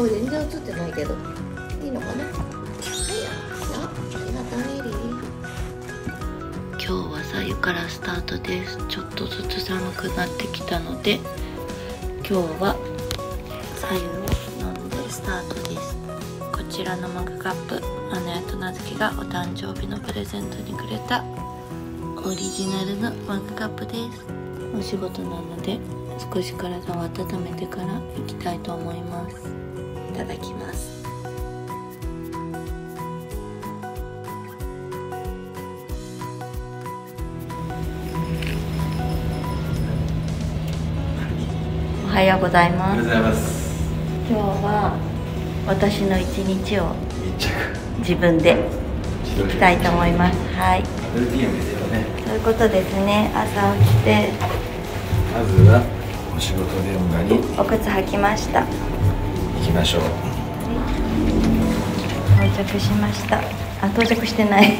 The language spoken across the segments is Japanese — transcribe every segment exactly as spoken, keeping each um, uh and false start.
顔全然映ってないけどいいのかな。はいよ、ありがとうエリー。今日は白湯からスタートです。ちょっとずつ寒くなってきたので今日は白湯を飲んでスタートです。こちらのマグカップ、姉と名付けがお誕生日のプレゼントにくれたオリジナルのマグカップです。お仕事なので少し体を温めてから行きたいと思います。いただきます。おはようございます。 おはようございます。 今日は私の一日を自分で行きたいと思います。はい。 ルーティンですよね。 そういうことですね。朝起きてまずはお仕事現場にお靴履きました。 行きましょう。 到着しました。あ、到着してない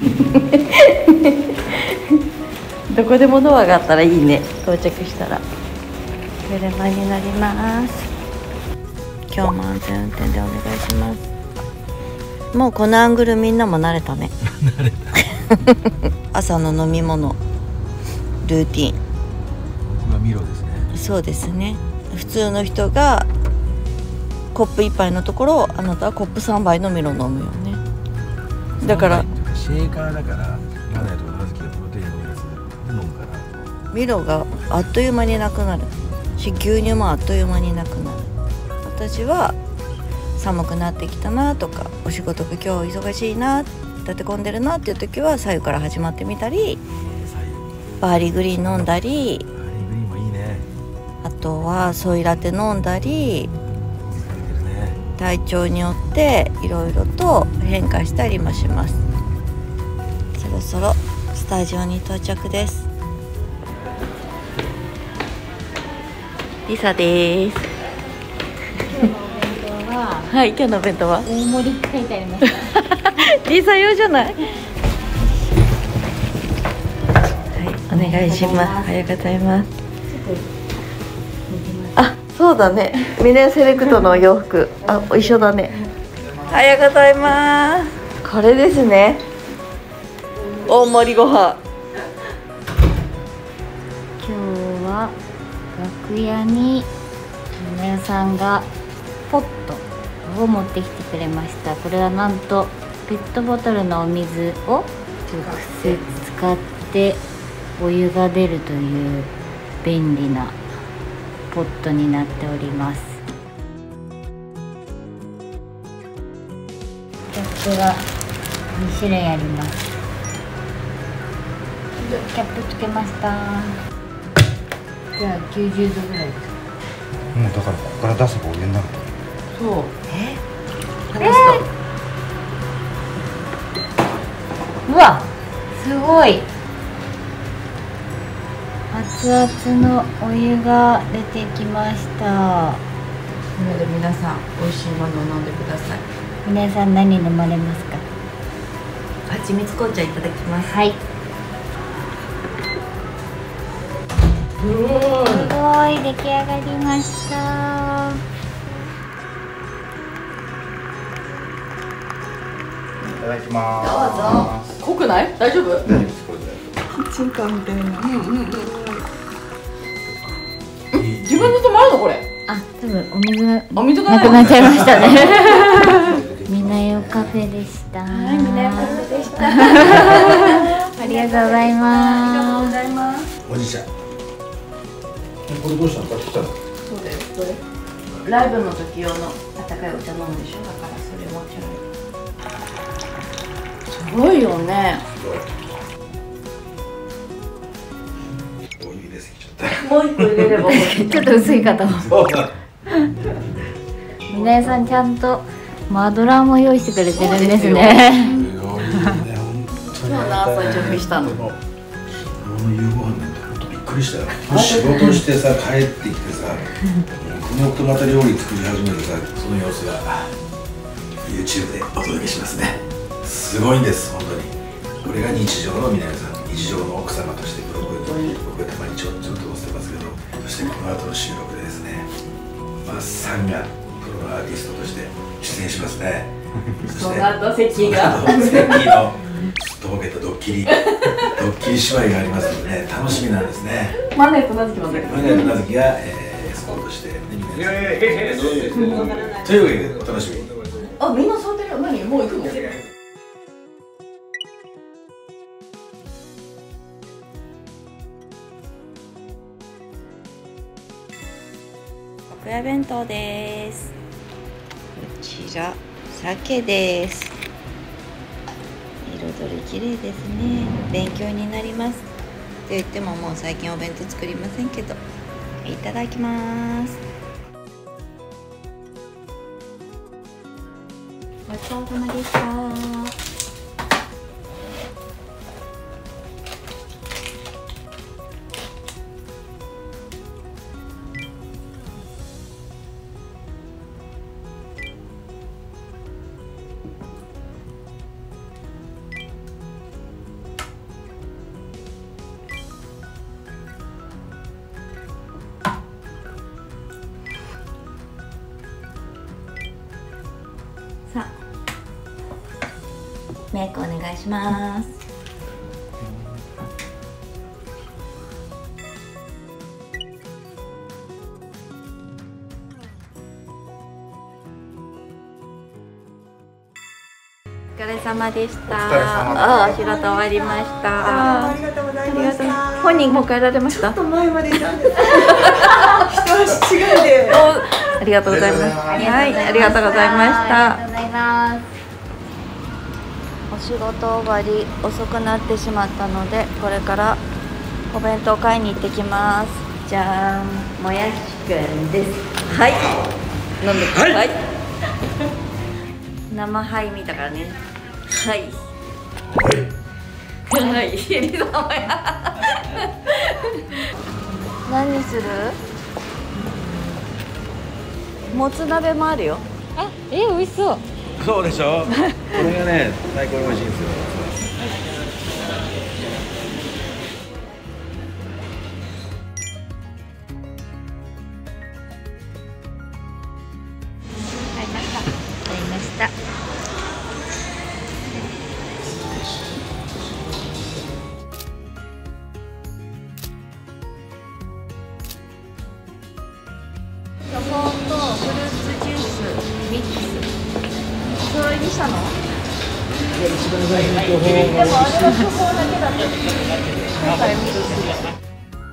どこでもドアがあったらいいね。到着したら車になります。今日も安全運転でお願いします。もうこのアングルみんなも慣れたね慣れた朝の飲み物ルーティン。 僕はミロですね。 そうですね。普通の人がコップ一杯のところあなたはコップ三杯のミロ飲むよね。だからシェーカーだから今のやと小豆がプロテインのやつ飲むからミロがあっという間になくなるし、牛乳もあっという間になくなる。私は寒くなってきたなとか、お仕事が今日忙しいな、立て込んでるなっていう時は白湯から始まってみたり、バーリーグリーン飲んだり、 バーリーグリーンもいいね。 あとはソイラテ飲んだり、体調によっていろいろと変化したりもします。そろそろスタジオに到着です。リサです。はい、今日のお弁当は大盛りって書いてありました。 リサ用じゃない。はい、お願いします。おはようございます。あ、そうだね。ミネセレクトのお洋服、あ、一緒だね。おはようございます。これですね。大盛りご飯。 今日は楽屋に皆さんがポットを持ってきてくれました。これはなんとペットボトルのお水を直接使ってお湯が出るという便利なポットになっております。キャップがに種類あります。キャップつけました。じゃあきゅうじゅうどぐらいですか。 もうだからここから出せばお湯になると。 そう。え？ えー、うわ、すごい。熱々のお湯が出てきました。 なので皆さん美味しいものを飲んでください。 皆さん何飲まれますか？ 蜂蜜紅茶いただきます。 はい。 すごい。 すごい、出来上がりました。 いただきます。 どうぞ。濃くない？大丈夫？ 大丈夫です。これで。 キッチンカーみたいな。 うんうんうん。 自分で止まるのこれ？ あ、多分お水がお水がなくなっちゃいましたね。みなよカフェでした。 はい、みなよカフェでした。 ありがとうございありがとうごます。 ざいます。 おじいちゃん。これどうしたの？買ってきたの？ そうだよ。これライブの時用の温かいお茶飲むでしょ。だからそれもちろん。すごいよね。 お湯入れすぎちゃった。 もう一個入れれば。 ちょっと薄いかと思う。 そうだ。 みなよさんちゃんとマドラーも用意してくれてるんですね。 すごいね、本当に。 今日の朝準備したの。 昨日の夕ご飯なんて本当びっくりしたよ。仕事してさ、帰ってきてさ、黙々とまた料理作り始めてさ、その様子が YouTube でお届けしますね。すごいんです、本当に。これが日常のみなよさん、日常の奥様としてブログに僕がたまにちょっと載せてますけど、そしてこの後の収録でですね、まっさんがププロのアーティストとして出演しますね。 その後関が関のすっとぼけたドッキリドッキリ芝居がありますのでね、楽しみなんですね。 マネとなずきまでマネとなずきが、えー、エスコートして、ね、みんなでというわけでお楽しみに。 あ、みんな座ってるよ。何もう行くの？楽屋弁当です。こちら鮭です。彩り綺麗ですね。勉強になります。と言ってももう最近お弁当作りませんけど、いただきます。ごちそうさまでした。さあ、メイクお願いします。お疲れ様でした。ああ、仕事終わりました。 ありがとうございました。 本人も帰られました。 ちょっと前までいたんです。一足違いで。 ありがとうございます。はい、ありがとうございました。ありがとうございます。お仕事終わり遅くなってしまったので、これからお弁当買いに行ってきます。じゃーん、もやしくんです。はい。飲んでください。生ハイ見たからね。はい。はい。エリさんもや。何する？もつ鍋もあるよ。あ、え、美味しそう。 そうでしょ。これがね、最高に美味しいんですよ。 買いました。買いました。チョコとフルーツジュースミックス。それにしたの？でもあれはチョコだけだった。今回ミックス。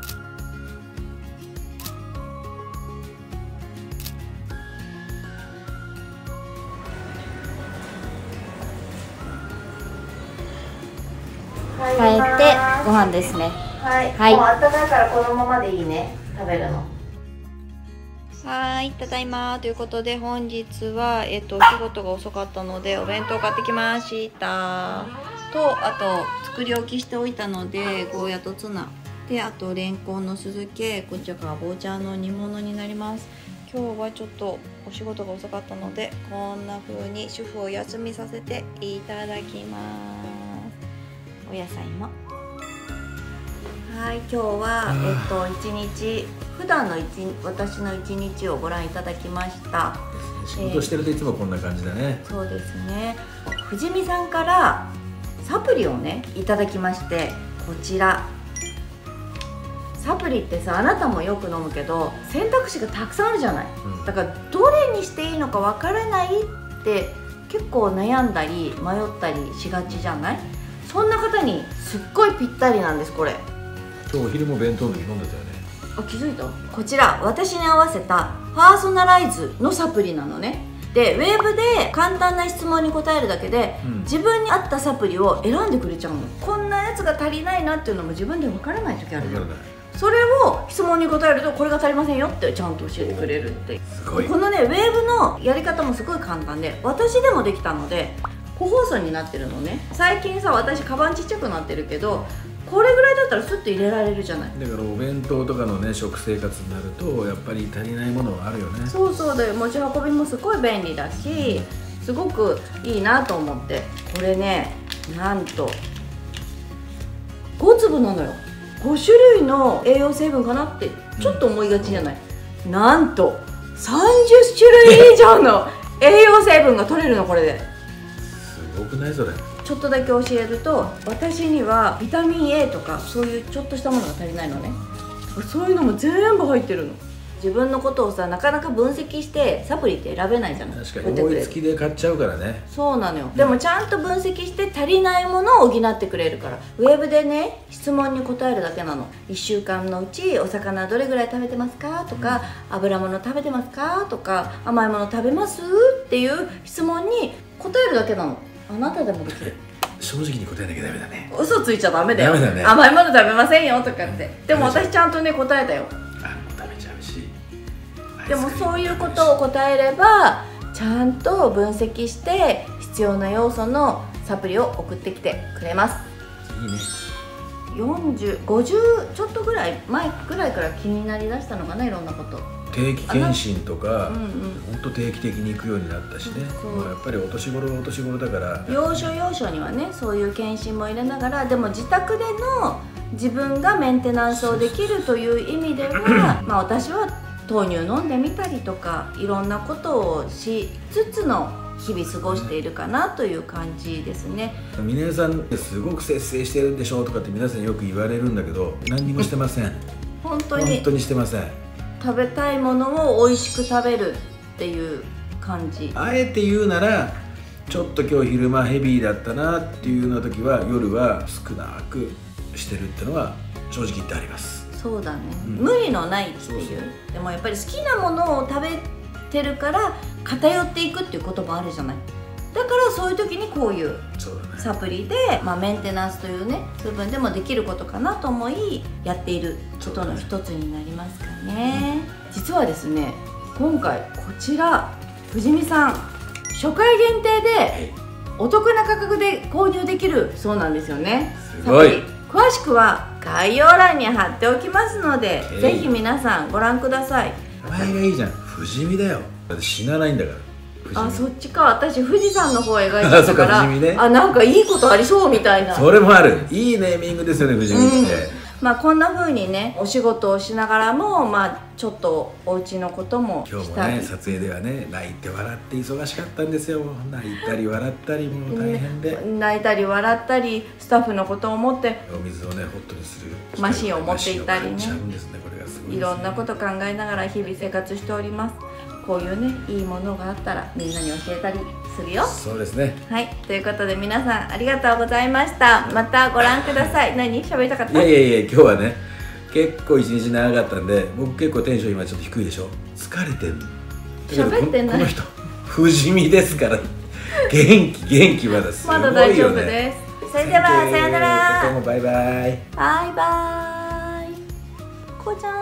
帰ってご飯ですね。 はい。 はいもう温かいからこのままでいいね。食べるの。 はい、ただいまということで本日は、えっと、お仕事が遅かったのでお弁当買ってきましたと、あと作り置きしておいたのでゴーヤとツナで、あとレンコンの酢漬け、こちらかぼちゃの煮物になります。今日はちょっとお仕事が遅かったのでこんな風に主婦を休みさせていただきます。お野菜もはい、今日は、えっと、一日普段の一私の一日をご覧いただきました。 仕事してるといつもこんな感じだね。 そうですね。藤見さんからサプリをねいただきまして、こちらサプリってさ、あなたもよく飲むけど選択肢がたくさんあるじゃない、うん、だからどれにしていいのかわからないって結構悩んだり迷ったりしがちじゃない？そんな方にすっごいぴったりなんです。これ今日お昼も弁当の時飲んでたよね。 あ、気づいた？こちら私に合わせたパーソナライズのサプリなのね。でウェブで簡単な質問に答えるだけで、うん、自分に合ったサプリを選んでくれちゃうの。こんなやつが足りないなっていうのも自分で分からない時あるよ。それを質問に答えるとこれが足りませんよってちゃんと教えてくれるって。すごい。このねウェブのやり方もすごい簡単で、私でもできたので個包装になってるのね。最近さ、私カバンちっちゃくなってるけどこれぐらいだったらスッと入れられるじゃない。 だからお弁当とかのね食生活になるとやっぱり足りないものはあるよね。そうそうだよ。持ち運びもすごい便利だし、すごくいいなと思って。これね、なんとご粒なのよ。ご種類の栄養成分かなってちょっと思いがちじゃない、うん、なんとさんじゅっしゅるい以上の栄養成分が取れるのこれで。 すごくないそれ。 ちょっとだけ教えると、私にはビタミン A とかそういうちょっとしたものが足りないのね。そういうのも全部入ってるの。自分のことをさ、なかなか分析してサプリって選べないじゃない。 確かに思いつきで買っちゃうからね。 そうなのよ。でもちゃんと分析して足りないものを補ってくれるから、ウェブでね質問に答えるだけなの。いっしゅうかんのうちお魚どれぐらい食べてますかとか、油物食べてますかとか、甘いもの食べますっていう質問に答えるだけなの。あなたでもできる。 正直に答えなきゃダメだね。 嘘ついちゃダメだよ。 ダメだね。 甘いもの食べませんよとかって。でも私ちゃんとね答えたよ。 あ、食べちゃうし。 でもそういうことを答えればちゃんと分析して必要な要素のサプリを送ってきてくれます。 いいね。 よんじゅう、ごじゅうちょっとぐらい前ぐらいから気になりだしたのかな、いろんなこと。 定期検診とか、 うんうん、 本当定期的に行くようになったしね。もうやっぱりお年頃はお年頃だから。 要所要所にはねそういう検診も入れながら、でも自宅での自分がメンテナンスをできるという意味では、まあ私は豆乳飲んでみたりとかいろんなことをしつつの日々過ごしているかなという感じですね。 峰さんすごく節制してるんでしょとかって皆さんよく言われるんだけど、何にもしてません。 本当に本当にしてません。 食べたいものを美味しく食べるっていう感じ。 あえて言うなら、ちょっと今日昼間ヘビーだったなっていうような時は夜は少なくしてるってのは正直言ってあります。 そうだね、 うん、 無理のないっていう。 そうそう。 でもやっぱり好きなものを食べてるから偏っていくっていうこともあるじゃない。だからそういう時にこういうサプリで、まあ、メンテナンスというね部分でもできることかなと思いやっていることの一つになりますかね。うん、実はですね、今回こちら藤見さん初回限定でお得な価格で購入できるそうなんですよね。 すごい。 詳しくは概要欄に貼っておきますので、えー、ぜひ皆さんご覧ください。 名前がいいじゃん。富士見だよ。だって死なないんだから。 あ、そっちか。私富士山の方描いてたから、あ、 ね、 あ、なんかいいことありそうみたいな。 それもある。いいネーミングですよね、富士見って。うん、 まあこんな風にねお仕事をしながらも、まあちょっとお家のことも今日もね撮影ではね泣いて笑って忙しかったんですよ。泣いたり笑ったりもう大変で、 ね、泣いたり笑ったりスタッフのことを思ってお水をねホットにするマシンを持っていったりね、いろんなこと考えながら日々生活しております。こういうねいいものがあったらみんなに教えたりするよ。 そうですね。 はい、ということで皆さんありがとうございました。またご覧ください。何喋りたかった？ いやいやいや、今日はね結構一日長かったんで、僕結構テンション今ちょっと低いでしょ。疲れてる。 喋ってない。 この人不死身ですから元気元気まだすごいよね。 まだ大丈夫です。それではさよなら。 どうもバイバイ。 バイバイ。こうちゃん。